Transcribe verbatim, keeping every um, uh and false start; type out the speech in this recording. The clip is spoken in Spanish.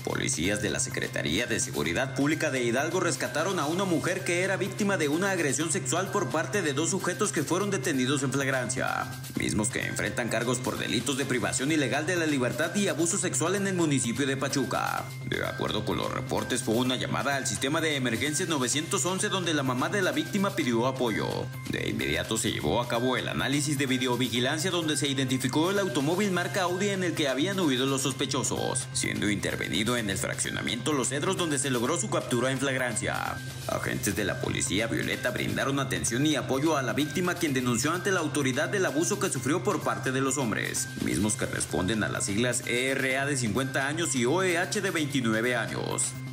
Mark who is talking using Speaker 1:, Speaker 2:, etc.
Speaker 1: Policías de la Secretaría de Seguridad Pública de Hidalgo rescataron a una mujer que era víctima de una agresión sexual por parte de dos sujetos que fueron detenidos en flagrancia, mismos que enfrentan cargos por delitos de privación ilegal de la libertad y abuso sexual en el municipio de Pachuca. De acuerdo con los reportes, fue una llamada al sistema de emergencias nueve once donde la mamá de la víctima pidió apoyo. De inmediato se llevó a cabo el análisis de videovigilancia donde se identificó el automóvil marca Audi en el que habían huido los sospechosos, siendo intervenido en el fraccionamiento Los Cedros donde se logró su captura en flagrancia. Agentes de la policía violeta brindaron atención y apoyo a la víctima, quien denunció ante la autoridad del abuso que sufrió por parte de los hombres, mismos que responden a las siglas E R A de cincuenta años y O E H de veintinueve años.